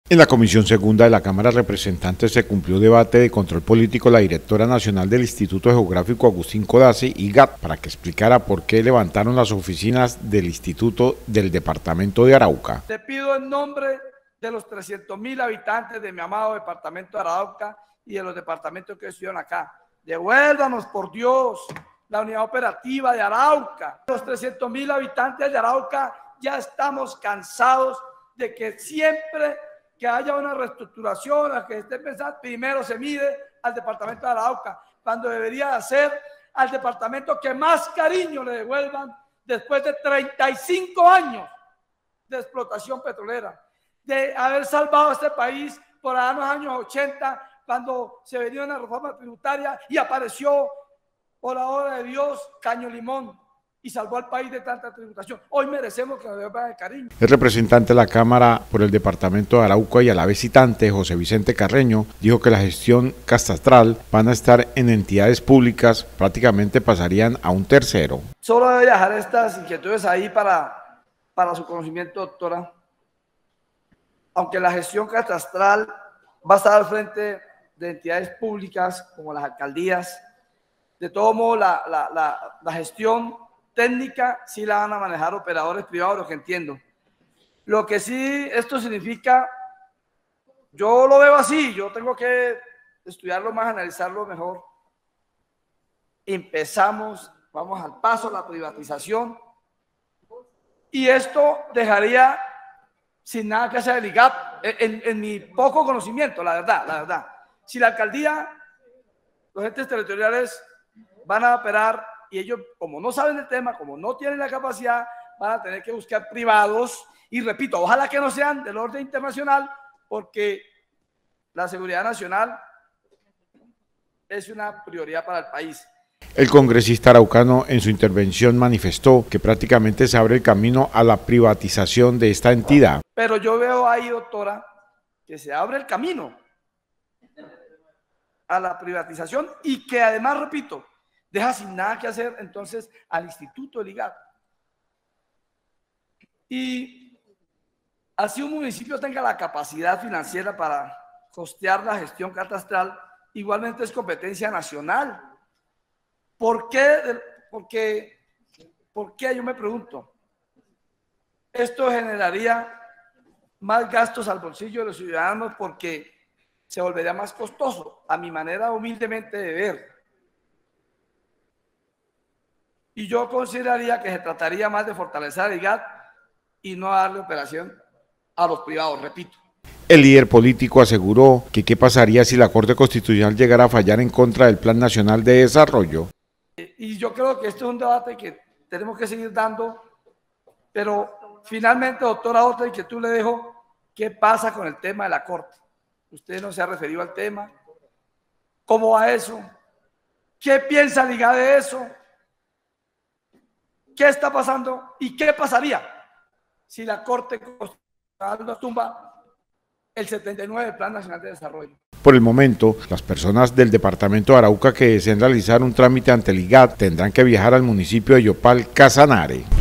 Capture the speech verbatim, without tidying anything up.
En la Comisión Segunda de la Cámara de Representantes se cumplió debate de control político la directora nacional del Instituto Geográfico Agustín Codazzi, I G A T, para que explicara por qué levantaron las oficinas del Instituto del Departamento de Arauca. Te pido en nombre de los trescientos mil habitantes de mi amado Departamento de Arauca y de los departamentos que estuvieron acá, devuélvanos por Dios la unidad operativa de Arauca. Los trescientos mil habitantes de Arauca ya estamos cansados de que siempre que haya una reestructuración, a que esté pensando, primero se mide al departamento de Arauca, cuando debería ser al departamento que más cariño le devuelvan después de treinta y cinco años de explotación petrolera, de haber salvado a este país por allá en los años ochenta, cuando se venía una reforma tributaria y apareció por la obra de Dios Caño Limón y salvó al país de tanta tributación. Hoy merecemos que nos devuelvan el cariño. El representante de la Cámara por el Departamento de Arauca y a la vez citante, José Vicente Carreño, dijo que la gestión catastral van a estar en entidades públicas, prácticamente pasarían a un tercero. Solo debe dejar estas inquietudes ahí para, para su conocimiento, doctora. Aunque la gestión catastral va a estar al frente de entidades públicas como las alcaldías, de todo modo la, la, la, la gestión técnica sí la van a manejar operadores privados, lo que entiendo. Lo que sí esto significa, yo lo veo así, yo tengo que estudiarlo más, analizarlo mejor. Empezamos, vamos al paso, la privatización, y esto dejaría sin nada que hacer el I G A T, en, en mi poco conocimiento, la verdad, la verdad. Si la alcaldía, los entes territoriales van a operar y ellos, como no saben el tema, como no tienen la capacidad, van a tener que buscar privados. Y repito, ojalá que no sean del orden internacional, porque la seguridad nacional es una prioridad para el país. El congresista araucano en su intervención manifestó que prácticamente se abre el camino a la privatización de esta entidad. Pero yo veo ahí, doctora, que se abre el camino a la privatización y que además, repito, deja sin nada que hacer entonces al Instituto del I G A T. Y así un municipio tenga la capacidad financiera para costear la gestión catastral, igualmente es competencia nacional. ¿Por qué? Porque, ¿por qué? Yo me pregunto. Esto generaría más gastos al bolsillo de los ciudadanos porque se volvería más costoso, a mi manera humildemente de ver. Y yo consideraría que se trataría más de fortalecer el I G A T y no darle operación a los privados, repito. El líder político aseguró que qué pasaría si la Corte Constitucional llegara a fallar en contra del Plan Nacional de Desarrollo. Y yo creo que este es un debate que tenemos que seguir dando, pero finalmente, doctora, otra inquietud le dejo, ¿qué pasa con el tema de la Corte? Usted no se ha referido al tema. ¿Cómo va eso? ¿Qué piensa el I G A T de eso? ¿Qué está pasando? ¿Y qué pasaría si la Corte Constitucional nos tumba el setenta y nueve del Plan Nacional de Desarrollo? Por el momento, las personas del departamento de Arauca que deseen realizar un trámite ante el I G A T tendrán que viajar al municipio de Yopal, Casanare.